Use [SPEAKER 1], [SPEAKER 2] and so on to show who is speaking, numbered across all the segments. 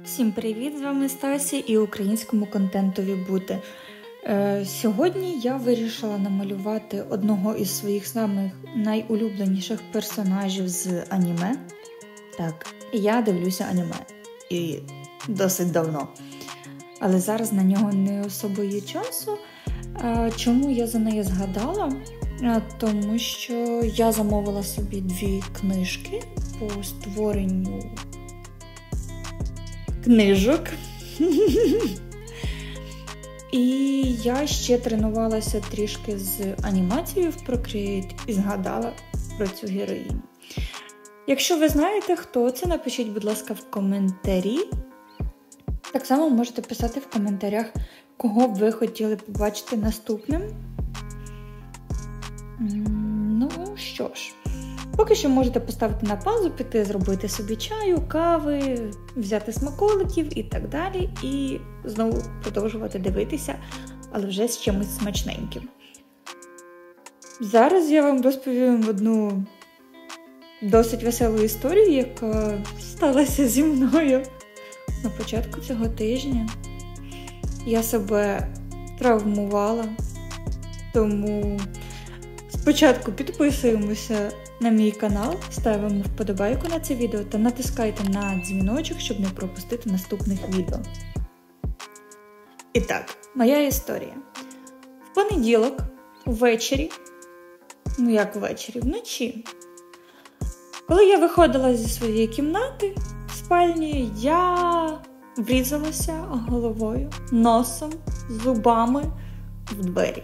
[SPEAKER 1] Всім привіт! З вами Стасі і українському контентові бути. Сьогодні я вирішила намалювати одного із своїх самих найулюбленіших персонажів з аніме. Так, я дивлюся аніме. І досить давно. Але зараз на нього не особо є часу. Чому я за неї згадала? Тому що я замовила собі 2 книжки по створенню книжок. І я ще тренувалася трішки з анімацією в Procreate і згадала про цю героїню. Якщо ви знаєте, хто це, напишіть, будь ласка, в коментарі. Так само можете писати в коментарях, кого б ви хотіли побачити наступним. Ну що ж, поки що можете поставити на паузу, піти зробити собі чаю, кави, взяти смаколиків і так далі. І знову продовжувати дивитися, але вже з чимось смачненьким. Зараз я вам розповім одну досить веселу історію, яка сталася зі мною на початку цього тижня. Я себе травмувала, тому спочатку підписуємося на мій канал, ставимо вподобайку на це відео та натискайте на дзвіночок, щоб не пропустити наступних відео. І так, моя історія. В понеділок, ввечері, вночі, коли я виходила зі своєї кімнати в спальні, я врізалася головою, носом, зубами в двері.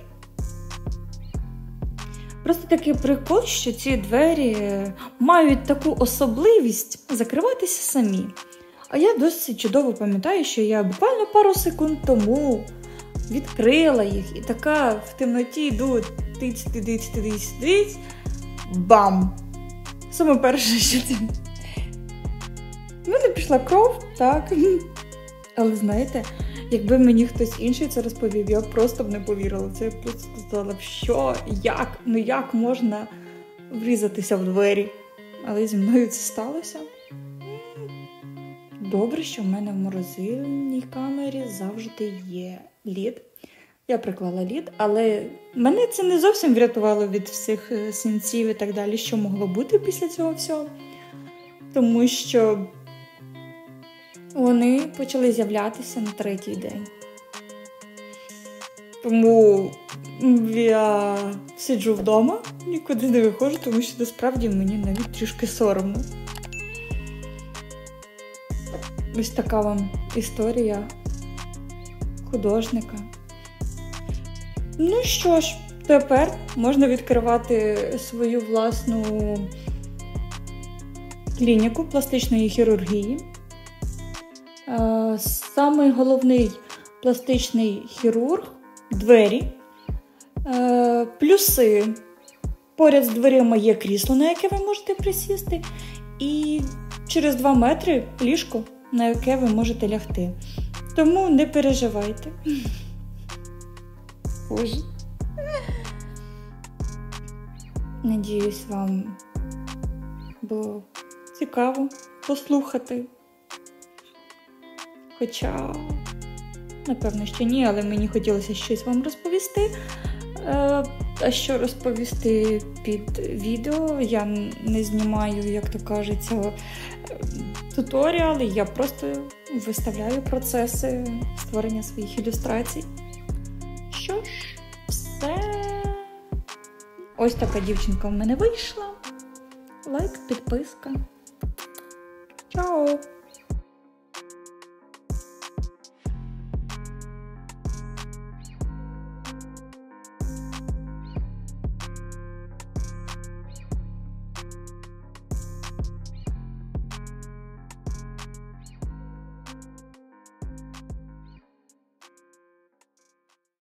[SPEAKER 1] Просто такий прикол, що ці двері мають таку особливість закриватися самі. А я досить чудово пам'ятаю, що я буквально пару секунд тому відкрила їх і така в темноті йду тиць, бам! Саме перше, що це. В мене пішла кров, так. Але знаєте, якби мені хтось інший це розповів, я просто б не повірила. Це я просто сказала, що, як можна врізатися в двері. Але зі мною це сталося. Добре, що в мене в морозильній камері завжди є лід. Я приклала лід, але мене це не зовсім врятувало від всіх синців і так далі, що могло бути після цього всього. Тому що вони почали з'являтися на 3-й день. Тому я сиджу вдома, нікуди не виходжу, тому що насправді мені навіть трішки соромно. Ось така вам історія художника. Ну що ж, тепер можна відкривати свою власну клініку пластичної хірургії. Самий головний пластичний хірург – двері. Плюси. Поряд з дверима є крісло, на яке ви можете присісти. І через 2 метри ліжко, на яке ви можете лягти. Тому не переживайте. Боже. Надіюсь, вам було цікаво послухати. Хоча, напевно, що ні, але мені хотілося щось вам розповісти. А що розповісти під відео? Я не знімаю, як то кажеться, туторіали. Я просто виставляю процеси створення своїх ілюстрацій. Що ж, все. Ось така дівчинка в мене вийшла. Лайк, підписка. Чао!